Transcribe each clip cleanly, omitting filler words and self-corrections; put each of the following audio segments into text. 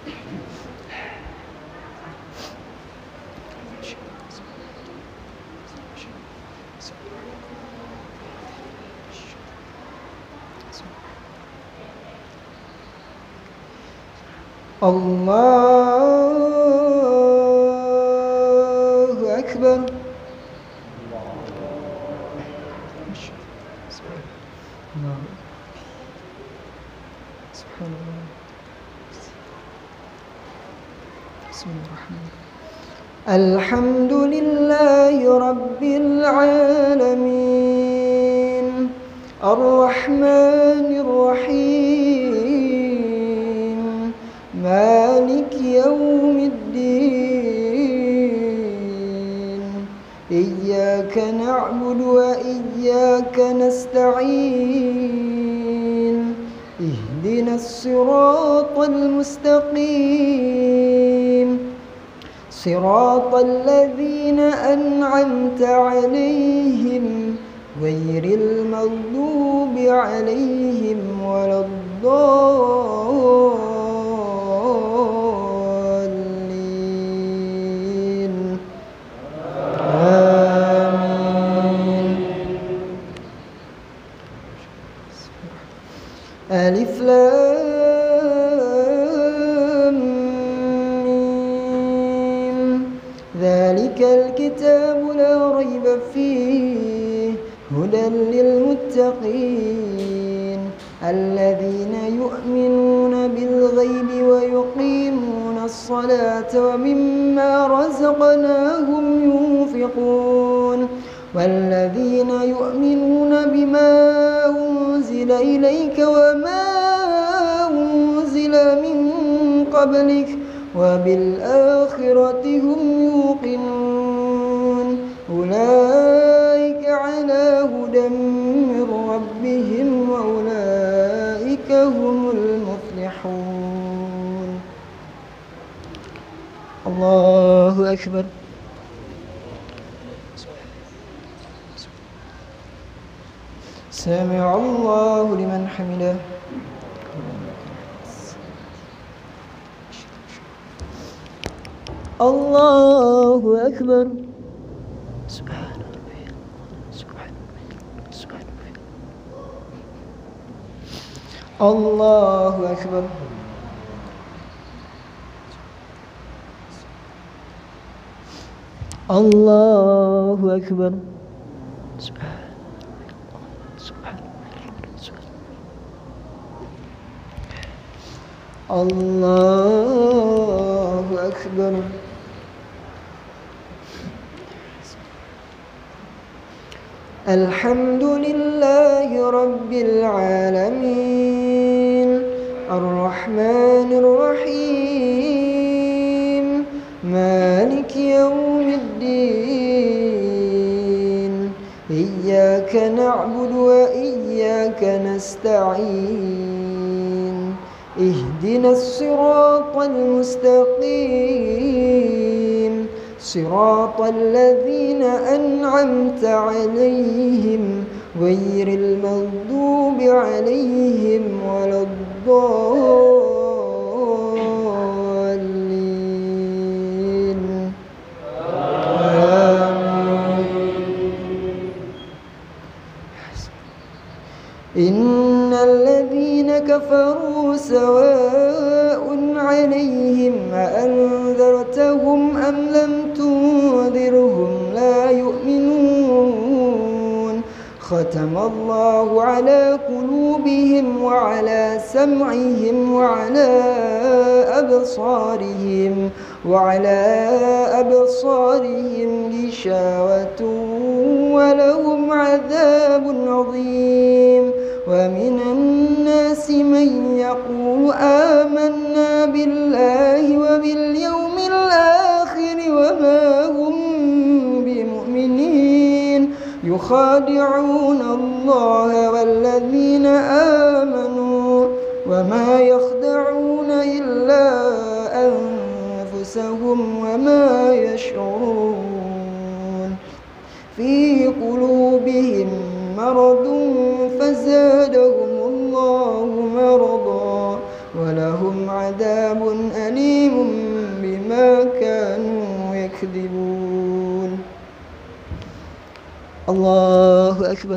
الله أكبر. سبحان الله. بسم الله الرحمن الرحيم. الحمد لله رب العالمين الرحمن الرحيم مالك يوم الدين إياك نعبد وإياك نستعين اهدنا الصراط المستقيم صراط الذين أنعمت عليهم غير المغضوب عليهم ولا الضالين آمين. ألف لام ميم ذلك الكتاب لا ريب فيه هدى للمتقين الذين يؤمنون بالغيب ويقيمون الصلاة ومما رزقناهم ينفقون والذين يؤمنون بما أنزل إليك وما أنزل من قبلك وبالآخرة هم يوقنون أولئك على هدى من ربهم وأولئك هم المفلحون. الله أكبر. سمع الله لمن حمده. الله أكبر. سبحان ربي سبحان ربي. الله أكبر. الله أكبر. الله أكبر. الحمد لله رب العالمين الرحمن الرحيم مالك يوم الدين إياك نعبد وإياك نستعين اهدنا الصراط المستقيم صراط الذين أنعمت عليهم غير المغضوب عليهم ولا الضالين إن الذين كفروا سواء عليهم أأنذرتهم أم لم تنذرهم لا يؤمنون ختم الله على قلوبهم وعلى سمعهم وعلى أبصارهم غشاوة ولهم عذاب عظيم ومن الناس من يقول آمنا بالله وباليوم الآخر وما هم بمؤمنين يخادعون الله والذين آمنوا وما يخدعون إلا أنفسهم وما يشعرون في قلوبهم مرض فزادهم الله مرضا ولهم عذاب أليم الله أكبر.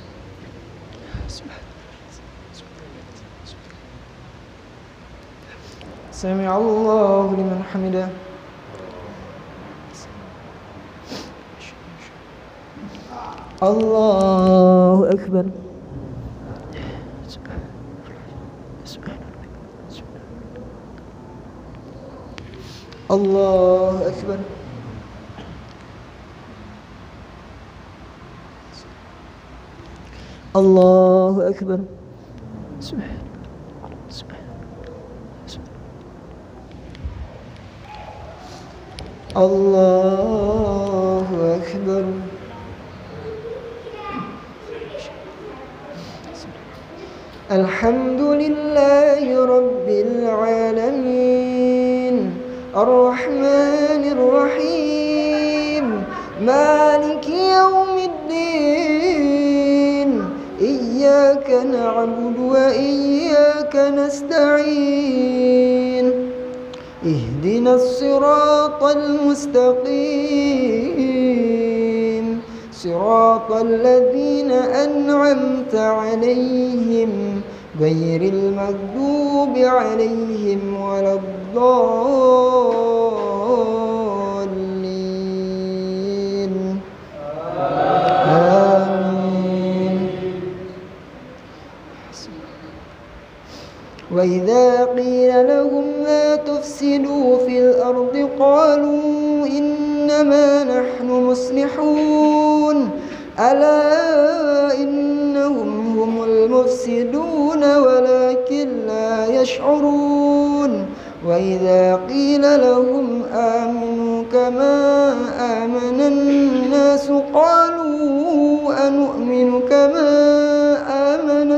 سمع الله لمن حمده. الله أكبر. الله أكبر. الله أكبر. الله أكبر. الحمد لله رب العالمين الرحمن الرحيم مالك يوم الدين إياك نعبد وإياك نستعين اهدنا الصراط المستقيم صراط الذين أنعمت عليهم غير المغضوب عليهم ولا الضالين آمين. وإذا قيل لهم لا تفسدوا في الأرض قالوا إنما نحن مصلحون ألا إنهم هم المفسدون ولكن لا يشعرون. وإذا قيل لهم آمنوا كما آمن الناس قالوا أنؤمن كما آمن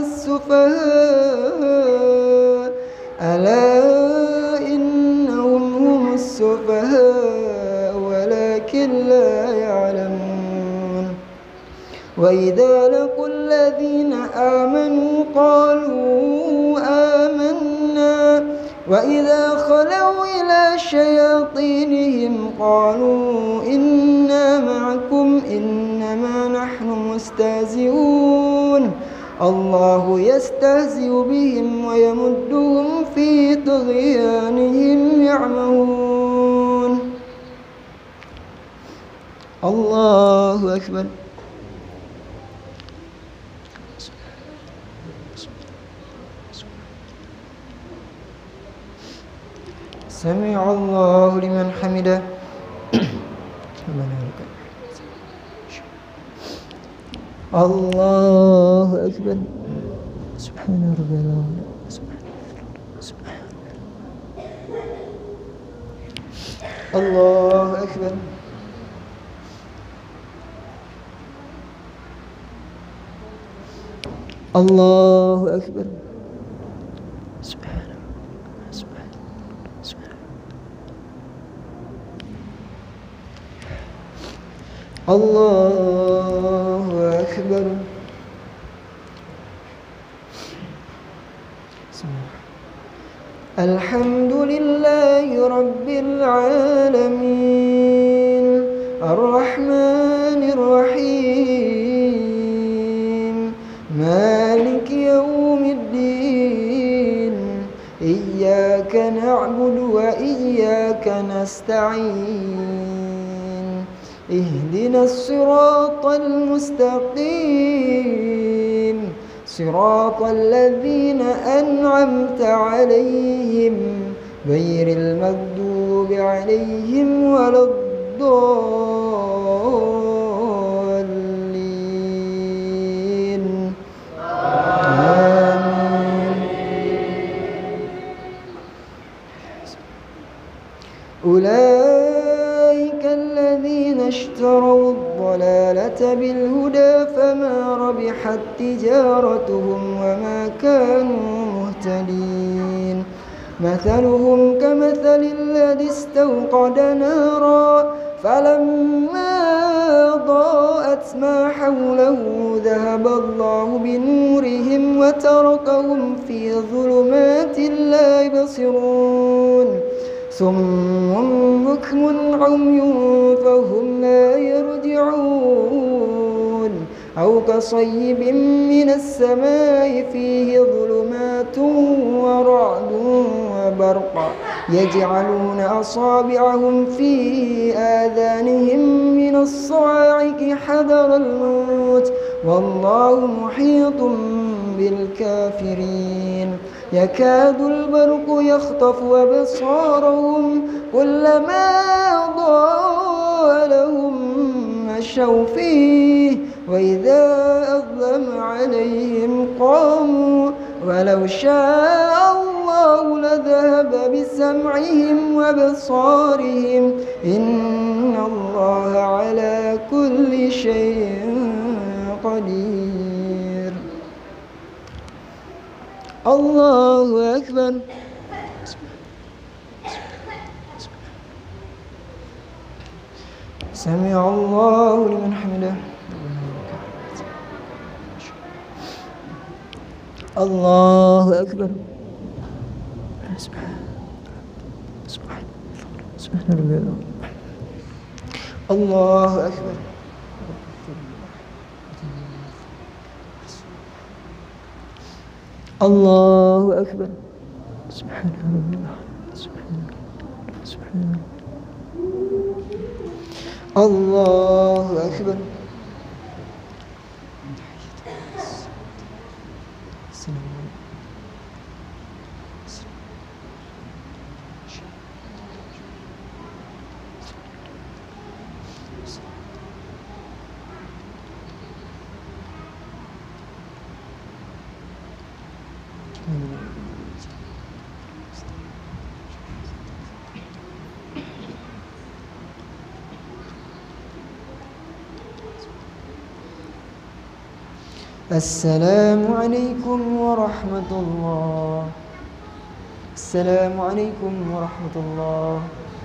السفهاء ألا إنهم هم السفهاء ولكن لا يعلمون. وإذا لقوا الذين آمنوا قالوا آمنا وإذا خلوا إلى شياطينهم قالوا إنا معكم إنما نحن مستهزئون الله يستهزئ بهم ويمدهم في طغيانهم يعمهون. الله أكبر. سمع الله لمن حمده. الله أكبر. سبحان ربي العظيم. الله أكبر. الله أكبر. الله أكبر. الحمد لله رب العالمين الرحمن الرحيم مالك يوم الدين إياك نعبد وإياك نستعين اهدنا الصراط المستقيم صراط الذين أنعمت عليهم غير المغضوب عليهم ولا الضالين آمين. أولئك الذين اشتروا الضلالة بالهدى فما ربحت تجارتهم وما كانوا مهتدين. مثلهم كمثل الذي استوقد نارا فلما ضاءت ما حوله ذهب الله بنورهم وتركهم في ظلمات لا يبصرون صم بكم عمي فهم لا يرجعون أو كصيب من السماء فيه ظلمات ورعد وبرق يجعلون أصابعهم في آذانهم من الصواعق حذر الموت والله محيط بالكافرين يكاد البرق يخطف أبصارهم كلما أضاء لهم مشوا فيه وإذا أظلم عليهم قاموا ولو شاء الله لذهب بسمعهم وبصارهم إن الله على كل شيء قدير. الله أكبر. سمع الله لمن حمده. الله أكبر. سبحان الله. الله أكبر. الله أكبر. سبحان الله. سبحان الله. الله أكبر. السلام عليكم ورحمة الله. السلام عليكم ورحمة الله.